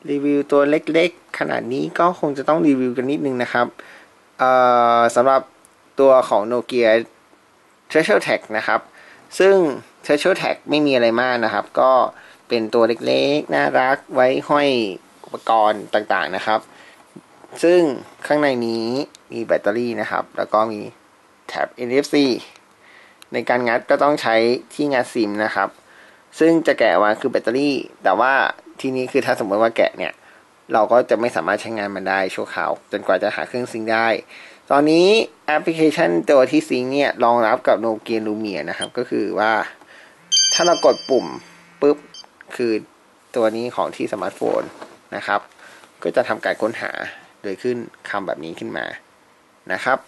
รีวิวตัวเล็กๆขนาดนี้ก็คงจะต้องรีวิวกันนิดนึงนะครับสำหรับตัวของ Nokia Treasure Tag นะครับซึ่ง Treasure Tag ไม่มีอะไรมากนะครับก็เป็นตัวเล็กๆน่ารักไว้ห้อยอุปกรณ์ต่างๆนะครับซึ่งข้างในนี้มีแบตเตอรี่นะครับแล้วก็มีแท็บ NFC ในการงัดก็ต้องใช้ที่งัดซิมนะครับซึ่งจะแกะมาคือแบตเตอรี่แต่ว่าทีนี้คือถ้าสมมติว่าแกะเนี่ยเราก็จะไม่สามารถใช้งานมันได้ชั่วคราวจนกว่าจะหาเครื่องซิงค์ได้ตอนนี้แอปพลิเคชันตัวที่ซิงค์เนี่ยรองรับกับ Nokia Lumia นะครับก็คือว่าถ้าเรากดปุ่มปุ๊บคือตัวนี้ของที่สมาร์ทโฟนนะครับก็จะทำการค้นหาโดยขึ้นคำแบบนี้ขึ้นมานะครับ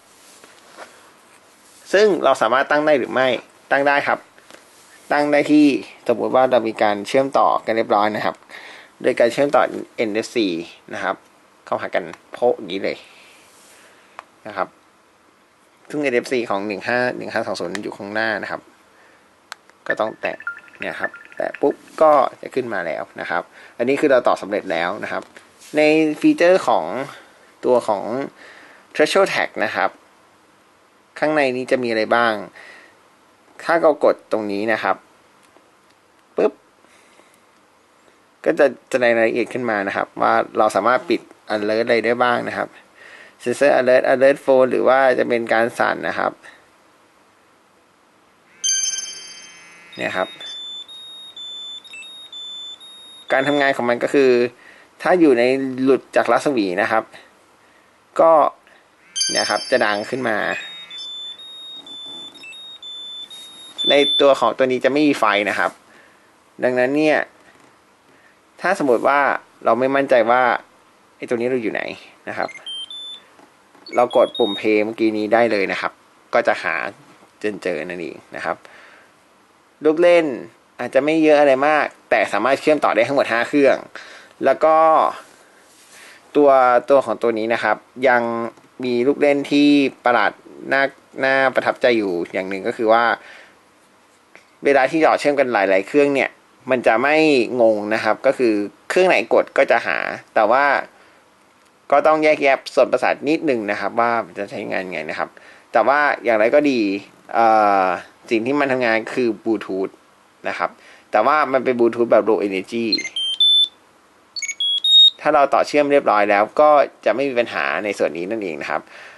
ซึ่งเราสามารถตั้งได้หรือไม่ตั้งได้ครับตั้งได้ที่สมมติว่าเรามีการเชื่อมต่อกันเรียบร้อยนะครับโดยการเชื่อมต่อ NFC นะครับเข้าหากันโพะอย่างนี้เลยนะครับซึ่ง NFC ของ151520อยู่ข้างหน้านะครับก็ต้องแตะเนี่ยครับแตะปุ๊บก็จะขึ้นมาแล้วนะครับอันนี้คือเราต่อสำเร็จแล้วนะครับในฟีเจอร์ของตัวของ Treasure Tag นะครับข้างในนี้จะมีอะไรบ้างถ้าเรากดตรงนี้นะครับปุ๊บก็จะแสดงรายละเอียดขึ้นมานะครับว่าเราสามารถปิด alert อะไรได้บ้างนะครับ sensor alert phone หรือว่าจะเป็นการสั่นนะครับเนี่ยครับการทำงานของมันก็คือถ้าอยู่ในหลุดจากรัศมีนะครับก็เนี่ยครับจะดังขึ้นมาในตัวของตัวนี้จะไม่มีไฟนะครับดังนั้นเนี่ยถ้าสมมติว่าเราไม่มั่นใจว่าไอ้ตัวนี้เราอยู่ไหนนะครับเรากดปุ่มเพลย์เมื่อกี้นี้ได้เลยนะครับก็จะหาจนเจอนั่นเองนะครับลูกเล่นอาจจะไม่เยอะอะไรมากแต่สามารถเชื่อมต่อได้ทั้งหมด5เครื่องแล้วก็ตัวของตัวนี้นะครับยังมีลูกเล่นที่ประหลาดน่าประทับใจอยู่อย่างหนึ่งก็คือว่าเวลาที่เราเชื่อมกันหลายๆเครื่องเนี่ยมันจะไม่งงนะครับก็คือเครื่องไหนกดก็จะหาแต่ว่าก็ต้องแยกแยะส่วนประสาทนิดนึงนะครับว่ามันจะใช้งานไงนะครับแต่ว่าอย่างไรก็ดีสิ่งที่มันทำงานคือบลูทูธนะครับแต่ว่ามันเป็นบลูทูธแบบ low energy ถ้าเราต่อเชื่อมเรียบร้อยแล้วก็จะไม่มีปัญหาในส่วนนี้นั่นเองนะครับ